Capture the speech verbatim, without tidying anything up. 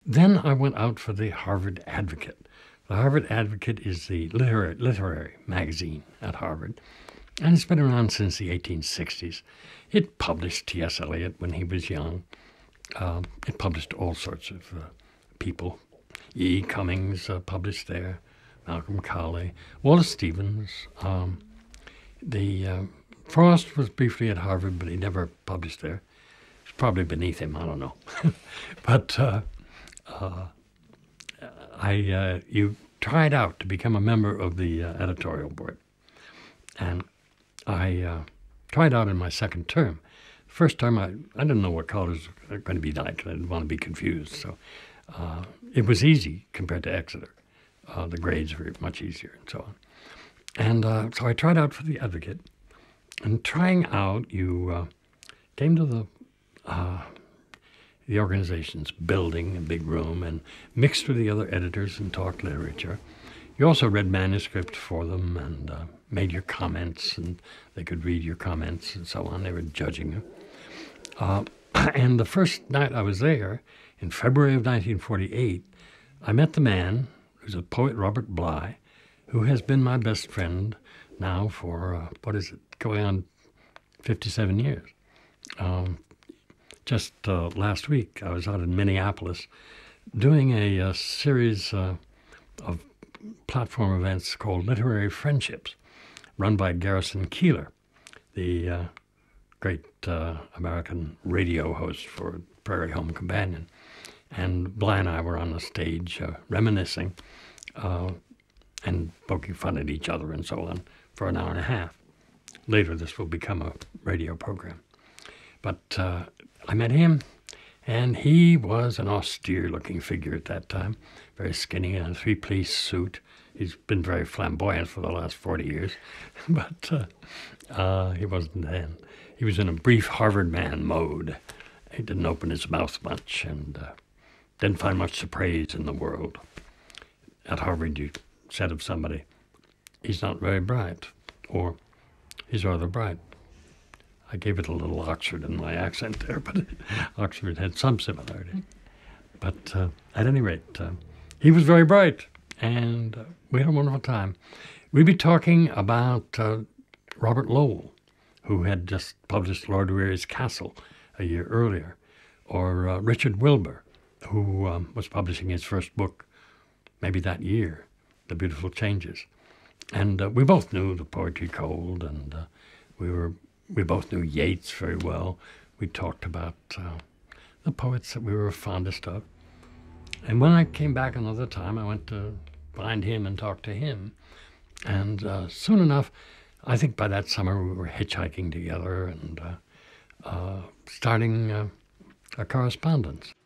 then I went out for the Harvard Advocate. The Harvard Advocate is the literary, literary magazine at Harvard, and it's been around since the eighteen sixties. It published T S Eliot when he was young. Uh, it published all sorts of uh, people. E. Cummings uh, published there, Malcolm Cowley, Wallace Stevens. Um, the uh, Frost was briefly at Harvard, but he never published there. It's probably beneath him, I don't know. but uh, uh, I, uh, you tried out to become a member of the uh, editorial board. And I uh, tried out in my second term. First term, I, I didn't know what colors were going to be like. I didn't want to be confused. So uh, it was easy compared to Exeter. Uh, the grades were much easier and so on. And uh, so I tried out for the Advocate. And trying out, you uh, came to the uh, the organization's building, a big room, and mixed with the other editors and talked literature. You also read manuscripts for them and uh, made your comments, and they could read your comments and so on. They were judging you. Uh, and the first night I was there, in February of nineteen forty-eight, I met the man who's a poet, Robert Bly, who has been my best friend now for, uh, what is it, going on fifty-seven years. Um, just uh, last week, I was out in Minneapolis doing a, a series uh, of platform events called Literary Friendships, run by Garrison Keillor, the uh, great uh, American radio host for Prairie Home Companion. And Bly and I were on the stage uh, reminiscing uh, and poking fun at each other and so on for an hour and a half. Later, this will become a radio program. But uh, I met him, and he was an austere-looking figure at that time, very skinny in a three-piece suit. He's been very flamboyant for the last forty years, but uh, uh, he wasn't then. He was in a brief Harvard man mode. He didn't open his mouth much and uh, didn't find much to praise in the world. At Harvard, you said of somebody, he's not very bright, or he's rather bright. I gave it a little Oxford in my accent there, but Oxford had some similarity. But uh, at any rate, uh, he was very bright, and uh, we had a wonderful time. We'd be talking about uh, Robert Lowell, who had just published Lord Weary's Castle a year earlier, or uh, Richard Wilbur, who um, was publishing his first book maybe that year, The Beautiful Changes. And uh, we both knew the poetry cold, and uh, we were we both knew Yeats very well. We talked about uh, the poets that we were fondest of. And when I came back another time, I went to find him and talk to him. And uh, soon enough, I think by that summer we were hitchhiking together and uh, uh, starting uh, a correspondence.